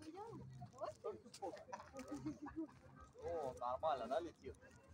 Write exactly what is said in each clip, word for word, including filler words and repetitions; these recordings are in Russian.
О, нормально, да, летит?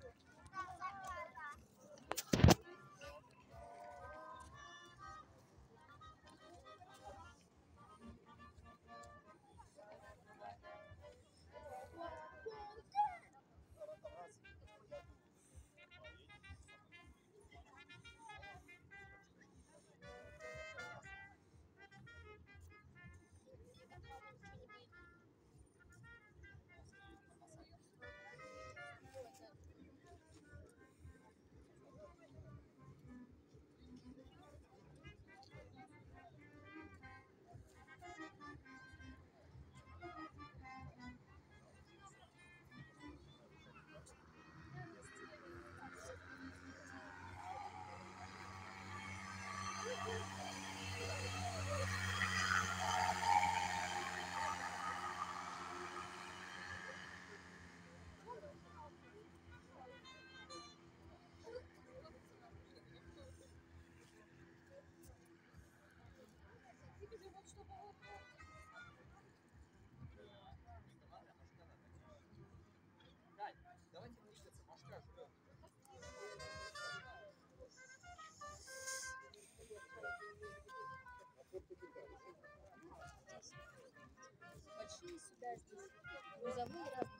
Большие сюда здесь. Грузовые разных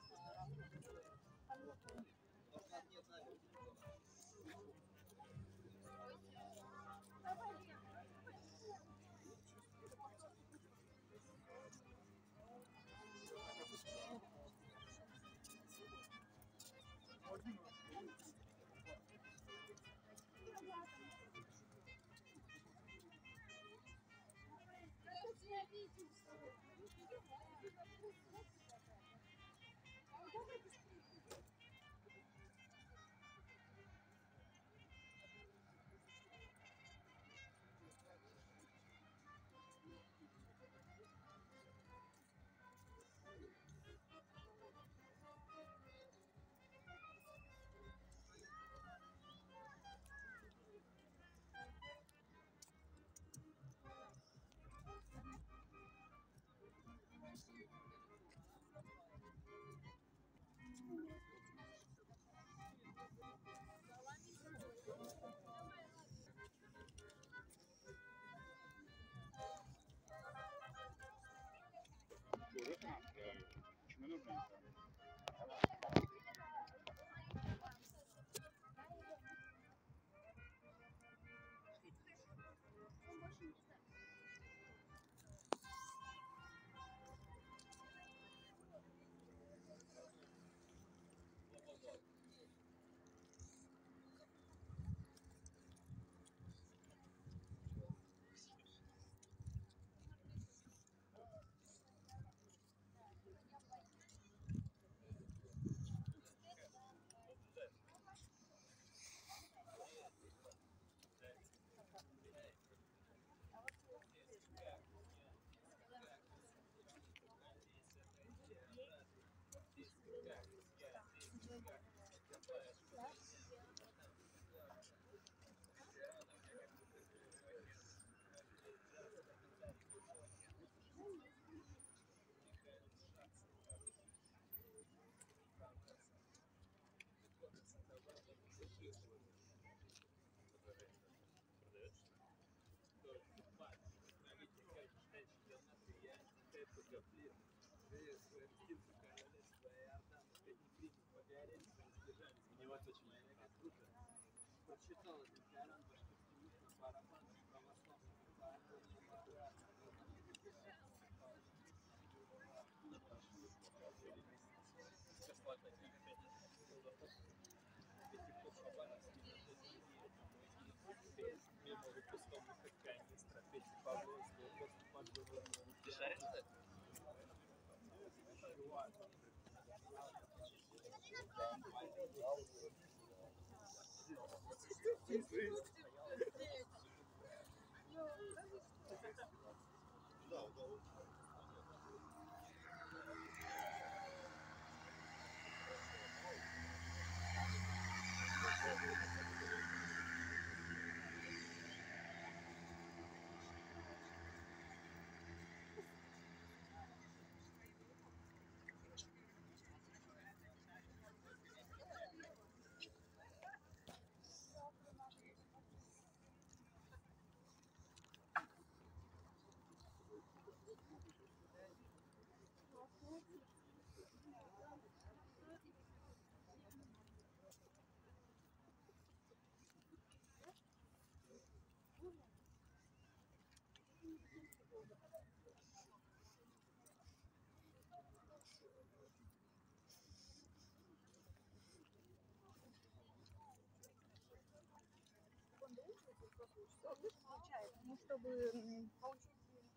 Ну, чтобы получить.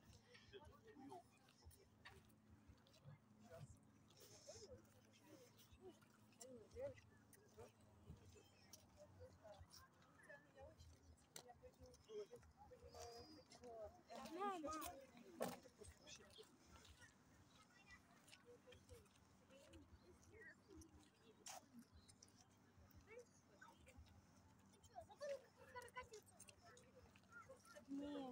Нет.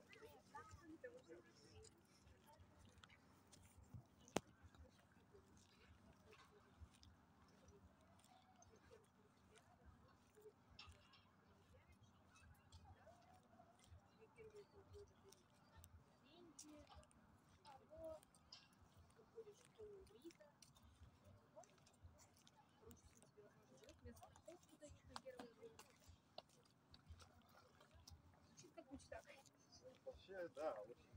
Вообще, да, очень.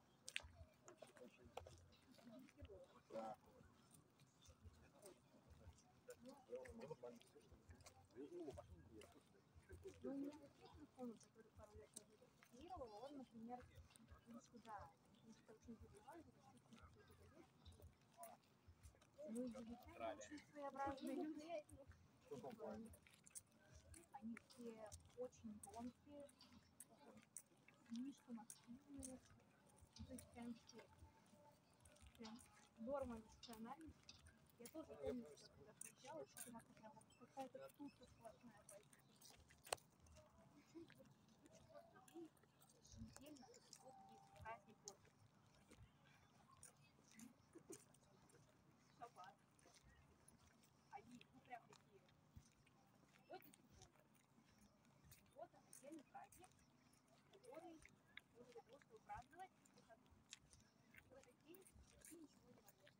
Да. Ну, у меня вот есть телефон, который пару лет назад тестировала, он, например, не сюда. Если это очень переживаю, то действительно что-то есть. Ну, и египтяне очень своеобразные люди. В каком плане? Они все очень тонкие, слишком активные. Ну, то есть прям все. Прям здорово эмоциональность. Я тоже помню, что я когда встречалась, что у нас прям вот какая-то туса сплошная по этим всем. Еженедельно вот есть праздник гордости. Шаббат. Они, ну прям такие. Вот эти годы. Вот отдельный праздник, который нужно для того, чтобы праздновать выходной. В этот день ты ничего не работаешь.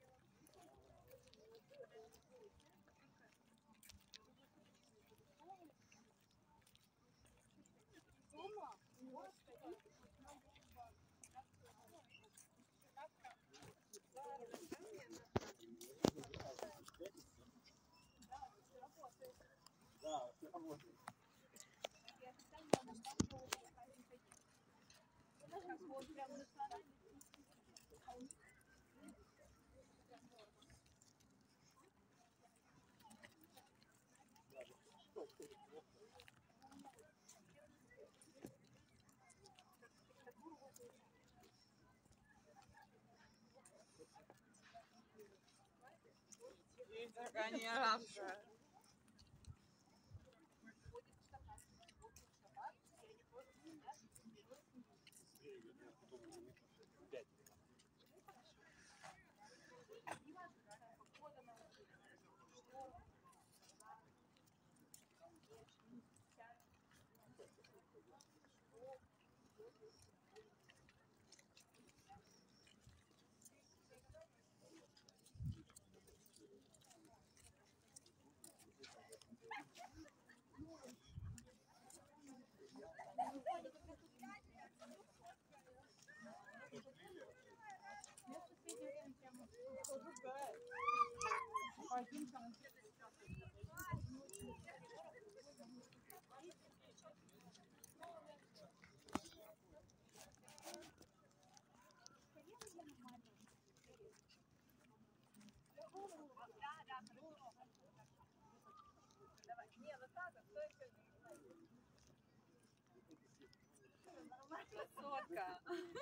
Дома у него стоит Да, все работает. и официально она стала праздник один. Как бы он прям национальный. Такая не арабская. Красотка.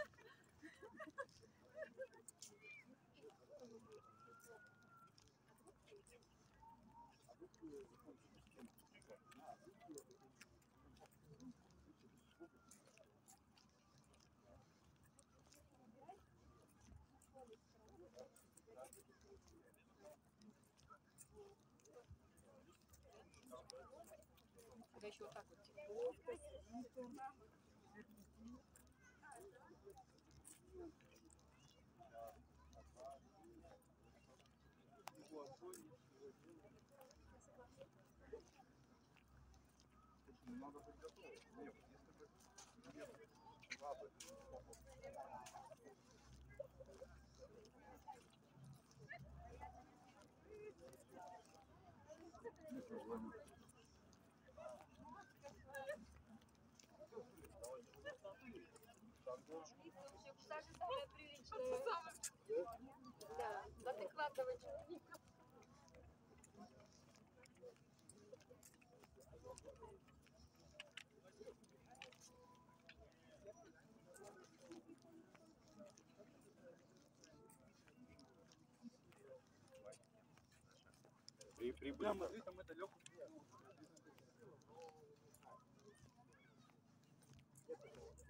Да еще вот так вот. Надо быть готовым. Нет, если бы нет бабы, Та же самое приличное. Да, адекватного человека. При, прибыли. Прямо, смотри, там это легко.